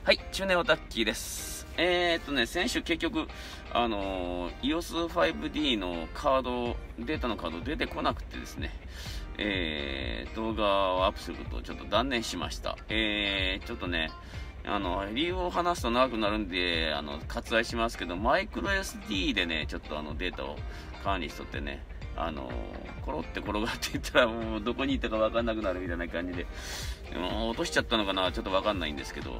はい、中年オタッキーです。先週結局、EOS5D のカード、データのカード出てこなくてですね、動画をアップすることをちょっと断念しました。ちょっとね、理由を話すと長くなるんで、割愛しますけど、マイクロ SD でね、ちょっとデータを管理しとってね、コロって転がっていったらもうどこにいたか分かんなくなるみたいな感じで、落としちゃったのかな、ちょっと分かんないんですけど、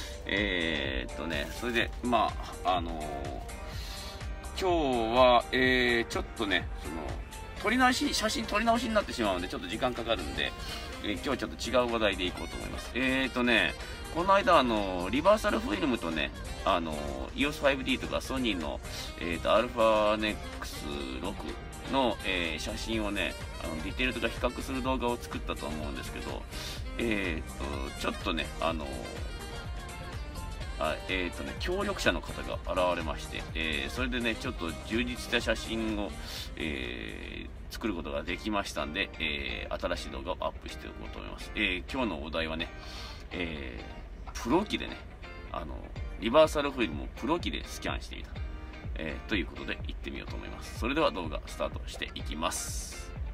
それで、まあ、今日は、ちょっとね、写真撮り直しになってしまうので、ちょっと時間かかるんで、今日はちょっと違う話題でいこうと思います。この間、リバーサルフィルムとね、EOS5D とかソニーの、α-NEX6 の、写真をね、ディテールとか比較する動画を作ったと思うんですけど、ちょっとね、協力者の方が現れまして、それでね、ちょっと充実した写真を、作ることができましたんで、新しい動画をアップしておこうと思います。今日のお題はね、プロ機でね、リバーサルフィルムをプロ機でスキャンしてみた、ということで行ってみようと思います。それでは動画スタートしていきます。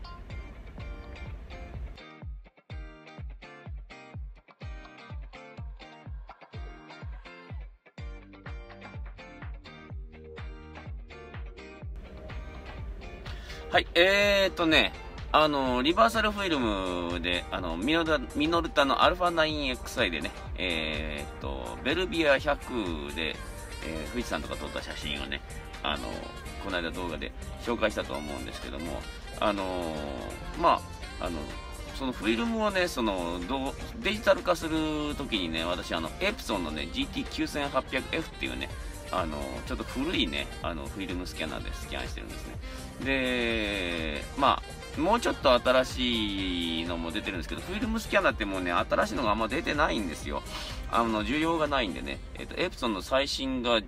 はい、リバーサルフィルムで、ミノルタの α9XI でね、ベルビア100で、富士山とか撮った写真をね、この間動画で紹介したと思うんですけども、そのフィルムをね、デジタル化するときにね、私、エプソンのね、GT9800F っていうね、ちょっと古いね、フィルムスキャナーでスキャンしてるんですね。で、もうちょっと新しいのも出てるんですけど、フィルムスキャナーってもうね、新しいのがあんま出てないんですよ。需要がないんでね。エプソンの最新が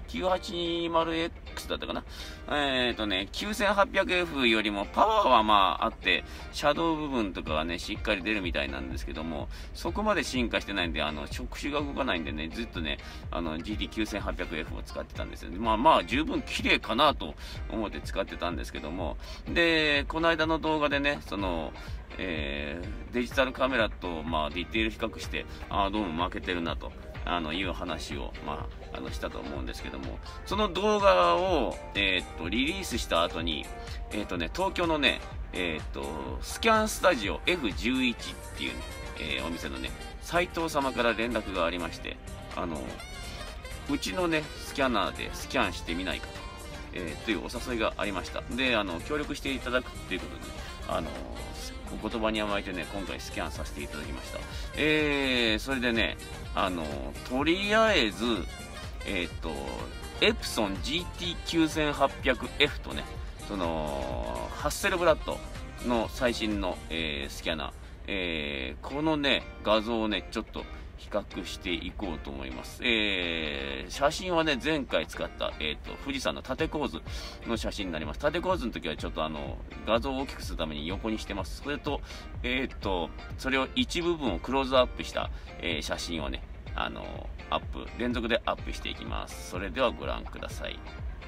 GT980X だったかな。9800F よりもパワーはあって、シャドウ部分とかがね、しっかり出るみたいなんですけども、そこまで進化してないんで、触手が動かないんでね、ずっとね、GT9800F を使ってたんですよね。十分綺麗かなと思って使ってたんですけども、で、この間の動画でね、デジタルカメラと、ディテール比較して、どうも負けてるなと、いう話を、したと思うんですけども、その動画を、リリースした後に、東京のね、スキャンスタジオ F11 っていうね、お店のね、斉藤様から連絡がありまして、うちのね、スキャナーでスキャンしてみないかと、というお誘いがありました。で、協力していただくということで、お言葉に甘えてね、今回スキャンさせていただきました。それでね、とりあえず、エプソン GT9800F とね、ハッセルブラッドの最新の、スキャナー、このね、画像をね、ちょっと比較していこうと思います。写真はね、前回使った、富士山の縦構図の写真になります。縦構図の時はちょっと画像を大きくするために横にしてます。それと、それを一部分をクローズアップした、写真をね、連続でアップしていきます。それではご覧ください。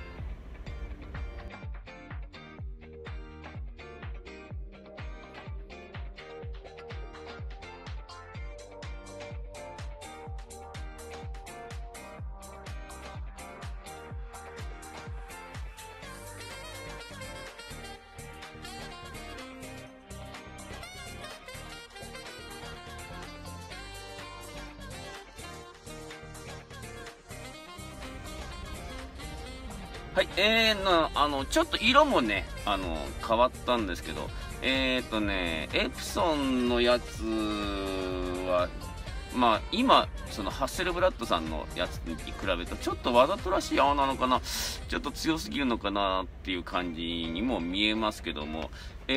はい、ちょっと色もね、変わったんですけど、エプソンのやつは、今、ハッセルブラッドさんのやつに比べると、ちょっとわざとらしい青なのかな、ちょっと強すぎるのかなっていう感じにも見えますけども、ハ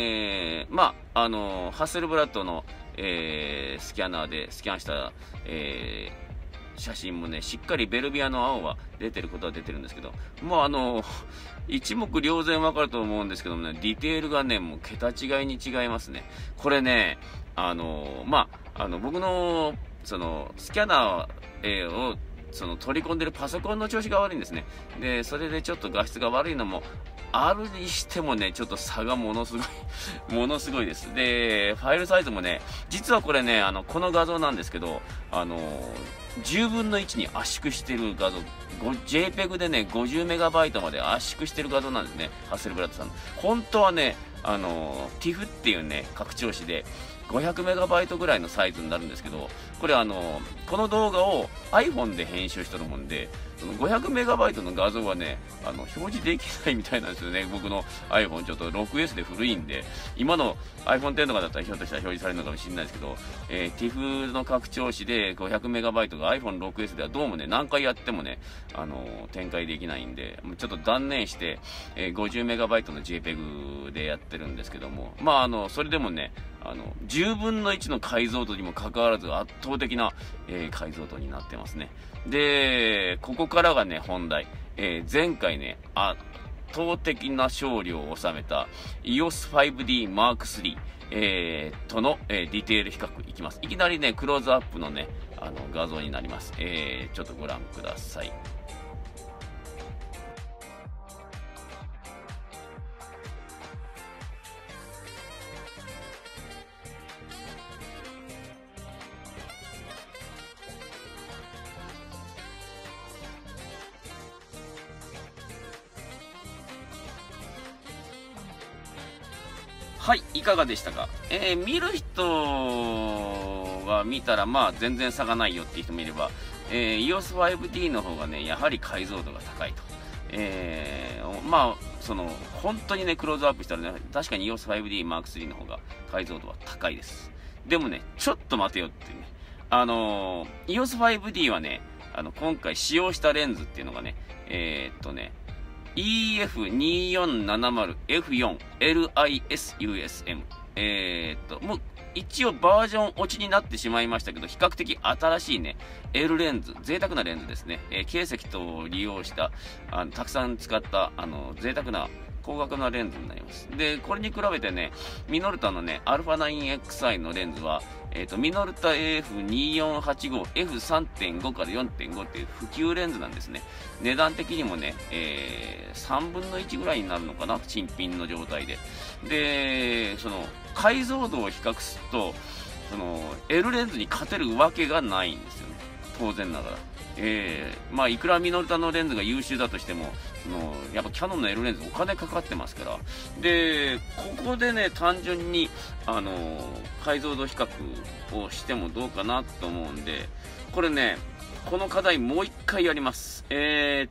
ッセルブラッドの、スキャナーでスキャンした、写真もね、しっかりベルビアの青は出てることは出てるんですけど、一目瞭然わかると思うんですけどもね、ディテールがね、もう桁違いに違いますね。これね、僕のそのスキャナーを取り込んでるパソコンの調子が悪いんですね。で、それでちょっと画質が悪いのもあるにしてもね、ちょっと差がものすごいものすごいです。で、ファイルサイズもね、実はこれね、この画像なんですけど、10分の1に圧縮してる画像、JPEG でね、50MB まで圧縮してる画像なんですね、ハッセルブラッドさん。本当はね、TIFF っていうね、拡張子で、500MB ぐらいのサイズになるんですけど、これこの動画を iPhone で編集してるもんで、その 500MB の画像はね、表示できないみたいなんですよね。僕の iPhone ちょっと 6S で古いんで、今の iPhone X とかだったらひょっとしたら表示されるのかもしれないですけど、TIFF の拡張子で 500MB が iPhone 6S ではどうもね、何回やってもね、展開できないんで、ちょっと断念して、50MB の JPEG でやってるんですけども、まあそれでもね、10分の1の解像度にもかかわらず圧倒的な、解像度になってますね。で、ここからがね、本題。前回ね、圧倒的な勝利を収めた EOS5D Mark III、との、ディテール比較いきます。いきなりね、クローズアップのね、画像になります。ちょっとご覧ください。はい、いかがでしたか。見る人が見たら、まあ、全然差がないよっていう人もいれば、EOS5D の方がね、やはり解像度が高いと。まあ、本当にね、クローズアップしたらね、確かに EOS5D Mark III の方が解像度は高いです。でもね、ちょっと待てよってね。EOS5D はね、今回使用したレンズっていうのがね、EF2470F4LISUSM。もう一応バージョン落ちになってしまいましたけど、比較的新しいね、L レンズ、贅沢なレンズですね。経石とを利用した、たくさん使った、贅沢な高額なレンズになります。で、これに比べてね、ミノルタのね、α9XI のレンズは、ミノルタ AF2485F3.5 から 4.5 っていう普及レンズなんですね。値段的にもね、3分の1ぐらいになるのかな、新品の状態で。で、解像度を比較すると、L レンズに勝てるわけがないんですよね。当然ながら。まあ、いくらミノルタのレンズが優秀だとしても、やっぱキヤノンの L レンズお金かかってますから。で、ここでね、単純に、解像度比較をしてもどうかなと思うんで、これね、この課題もう一回やります。レ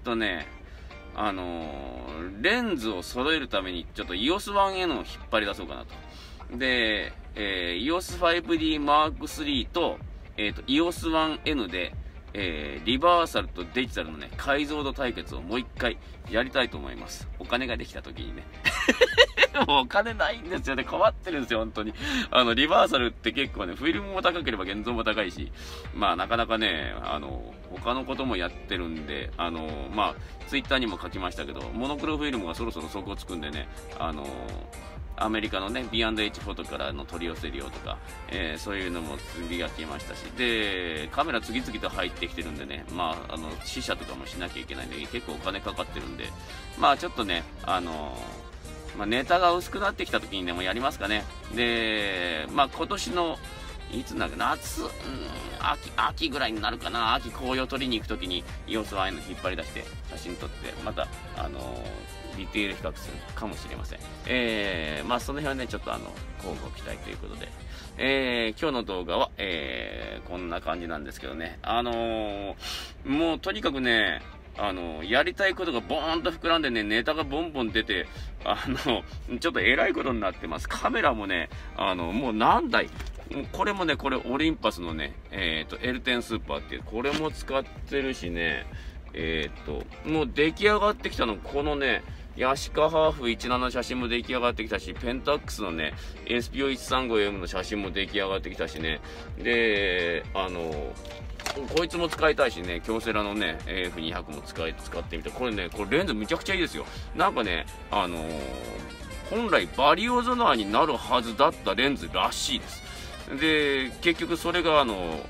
ンズを揃えるために、ちょっと EOS1N を引っ張り出そうかなと。で、EOS5D Mark III と、EOS1N で、リバーサルとデジタルのね、解像度対決をもう一回やりたいと思います。お金ができた時にね。もうお金ないんですよね。困ってるんですよ、本当に。リバーサルって結構ね、フィルムも高ければ現像も高いし、まあなかなかね、他のこともやってるんで、まあ、ツイッターにも書きましたけど、モノクロフィルムがそろそろ底をつくんでね、アメリカのね、B&H フォトからの取り寄せるよとか、そういうのもつぶやきましたし、で、カメラ次々と入ってきてるんでね、まあ、試写とかもしなきゃいけないんで、結構お金かかってるんで、まあちょっとね、まあ、ネタが薄くなってきた時にでもやりますかね。で、まあ今年の、いつになるか、夏、秋ぐらいになるかな。秋紅葉取りに行く時に EOS1N 引っ張り出して写真撮って、また、ディテール比較するかもしれません。まあその辺はね、ちょっと交互期待ということで、今日の動画は、こんな感じなんですけどね。もうとにかくね、やりたいことがボーンと膨らんでね、ネタがボンボン出て、ちょっと偉いことになってます。カメラもね、もう何台、これもね、これオリンパスのね、L10 スーパーっていう、これも使ってるしね、もう出来上がってきたの、このね、ヤシカハーフ17の写真も出来上がってきたし、ペンタックスのね、SPO135M の写真も出来上がってきたしね、で、こいつも使いたいしね、京セラのね、AF200 も使ってみて、これね、これレンズむちゃくちゃいいですよ。なんかね、本来バリオゾナーになるはずだったレンズらしいです。で、結局それが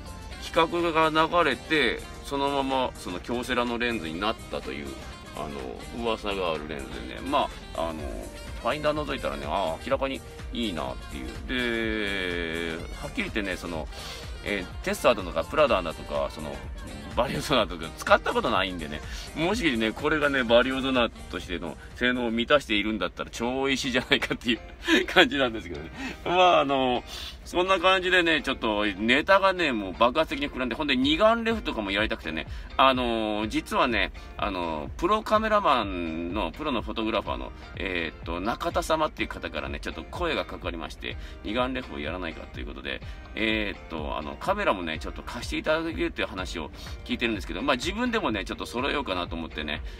企画が流れて、そのままその京セラのレンズになったという噂があるレンズでね、まあファインダー覗いたらね、明らかにいいなっていう。で、はっきり言ってね、そのテスターだとかプラダーだとか、そのバリオゾナーとか使ったことないんでね、もしね、これがね、バリオゾナーとしての性能を満たしているんだったら超石じゃないかっていう感じなんですけどね。まあそんな感じでね、ちょっとネタがね、もう爆発的に膨らんで、ほんで二眼レフとかもやりたくてね、実はね、プロカメラマンの、プロのフォトグラファーの、中田様っていう方からね、ちょっと声がかかりまして、二眼レフをやらないかということで、カメラもね、ちょっと貸していただけるっていう話を聞いてるんですけど、まあ自分でもね、ちょっと揃えようかなと思ってね、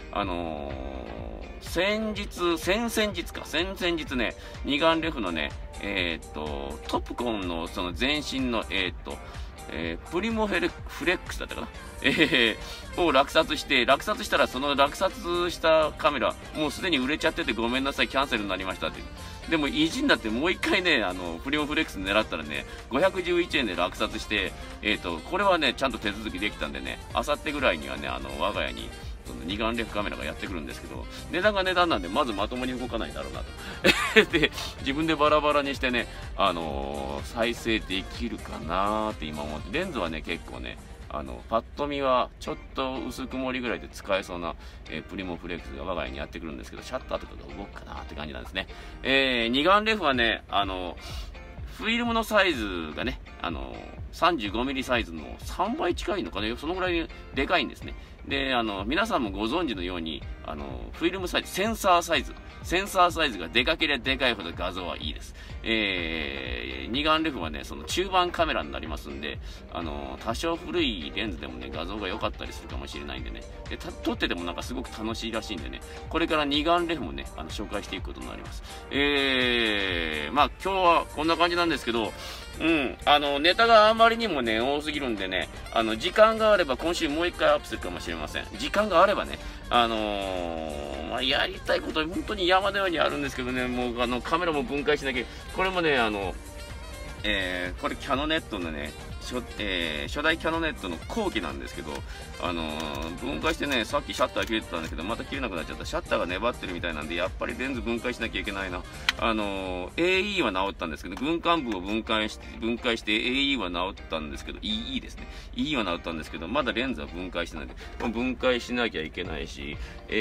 先々日ね、二眼レフのね、トプコンのその前身の、プリモフレックスだったかなを落札したら、その落札したカメラ、もうすでに売れちゃっててごめんなさい、キャンセルになりましたって。でも意地になってもう一回ね、プリモフレックス狙ったらね、511円で落札して、これはね、ちゃんと手続きできたんでね、あさってぐらいにはね、我が家に、二眼レフカメラがやってくるんですけど、値段が値段なんでまずまともに動かないだろうなとで、自分でバラバラにしてね、再生できるかなーって今思って、レンズはね結構ね、パッと見はちょっと薄曇りぐらいで使えそうな、プリモフレックスが我が家にやってくるんですけど、シャッターとかが動くかなって感じなんですね。二眼レフはね、フィルムのサイズがね、35mm サイズの3倍近いのかな、そのぐらいでかいんですね。で、皆さんもご存知のように、フィルムサイズ、センサーサイズがでかければでかいほど画像はいいです。二眼レフはね、その中盤カメラになりますんで、多少古いレンズでもね、画像が良かったりするかもしれないんでね。で、撮っててもなんかすごく楽しいらしいんでね、これから二眼レフもね、紹介していくことになります。まあ、今日はこんな感じなんですけど、ネタがあまりにもね、多すぎるんでね、時間があれば今週もう一回アップするかもしれません。時間があればね、まあ、やりたいこと本当に山のようにあるんですけどね、もうカメラも分解しなきゃ、これもね、これキャノネットのね、初代キャノネットの後期なんですけど、分解してね、さっきシャッター切れてたんだけど、また切れなくなっちゃった。シャッターが粘ってるみたいなんで、やっぱりレンズ分解しなきゃいけないな。AE は治ったんですけど、軍艦部を分解して AE は治ったんですけど、EE ですね。EE は治ったんですけど、まだレンズは分解してないんで、分解しなきゃいけないし、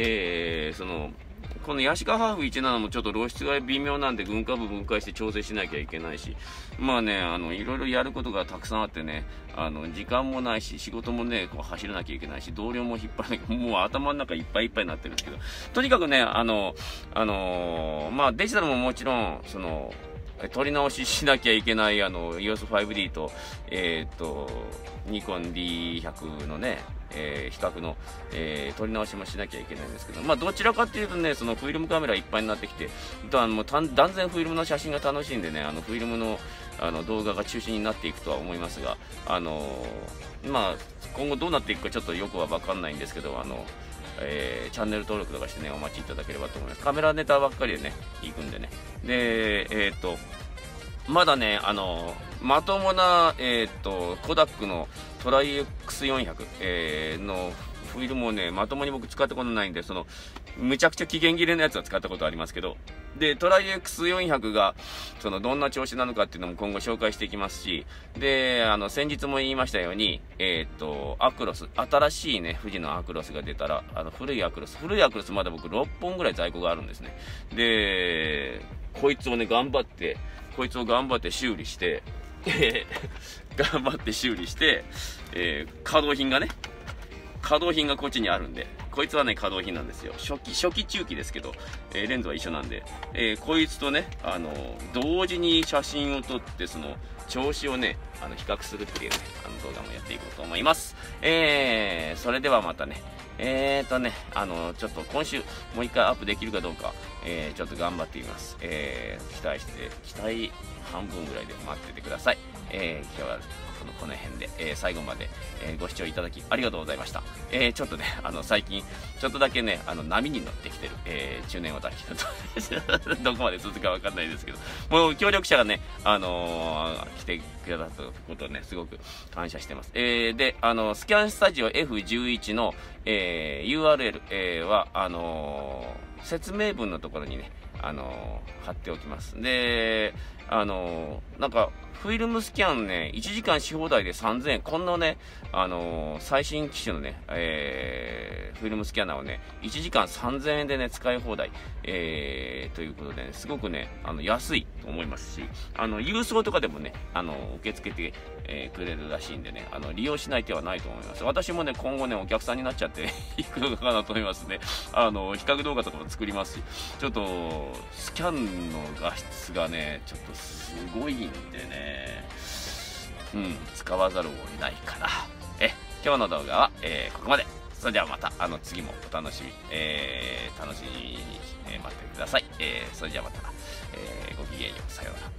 このヤシカハーフ17もちょっと露出が微妙なんで、軍艦部分解して調整しなきゃいけないし、まあね、いろいろやることがたくさんあってね、時間もないし、仕事もね、こう走らなきゃいけないし、同僚も引っ張らなきゃ、もう頭の中いっぱいいっぱいになってるんですけど、とにかくね、まあデジタルももちろん、撮り直ししなきゃいけない、EOS5D と、ニコン D100 のね、比較の、撮り直しもしなきゃいけないんですけど、まあ、どちらかっていうとね、そのフィルムカメラいっぱいになってきて、もう断然フィルムの写真が楽しいんでね、フィルムの、動画が中心になっていくとは思いますが、まあ、今後どうなっていくかちょっとよくはわかんないんですけど、チャンネル登録とかしてね、お待ちいただければと思います。カメラネタばっかりでね、行くんでね。で、まだね、まともな、コダックのトライ X400、のフィルムをね、まともに僕使ったことないんで、むちゃくちゃ期限切れのやつは使ったことありますけど、で、トライ X400 が、どんな調子なのかっていうのも今後紹介していきますし、で、先日も言いましたように、アクロス、新しいね、富士のアクロスが出たら、古いアクロスまだ僕6本ぐらい在庫があるんですね。で、こいつを頑張って修理して、稼働品がこっちにあるんで、こいつはね、稼働品なんですよ。初期中期ですけど、レンズは一緒なんで、こいつとね、同時に写真を撮って、調子をね、比較するっていうね、動画もやっていこうと思います。それではまたね、ちょっと今週もう一回アップできるかどうか、ちょっと頑張ってみます。期待半分ぐらいで待っててください。 日はこの辺で、最後まで、ご視聴いただきありがとうございました。ちょっとね、最近、ちょっとだけね、波に乗ってきてる、中年私だと、どこまで続くかわかんないですけど、もう協力者がね、来てくださったことをね、すごく感謝してます。で、スキャンスタジオ F11 の、URL、は、説明文のところにね、貼っておきます。で、なんか、フィルムスキャンね、1時間し放題で3000円。こんなね、最新機種のね、フィルムスキャナーをね、1時間3000円でね、使い放題、ということでね、すごくね、安いと思いますし、郵送とかでもね、受け付けて、くれるらしいんでね、利用しない手はないと思います。私もね、今後ね、お客さんになっちゃって、いくのかなと思いますね。比較動画とかも作りますし、ちょっと、スキャンの画質がね、ちょっとすごいんでね、使わざるを得ないから。今日の動画は、ここまで。それではまた、次もお楽しみ、楽しみに、待ってください。それじゃあまた、ごきげんよう。さようなら。